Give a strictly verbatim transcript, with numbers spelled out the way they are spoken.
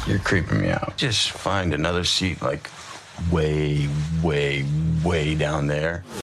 You're creeping me out. Just find another seat, like, way, way, way down there.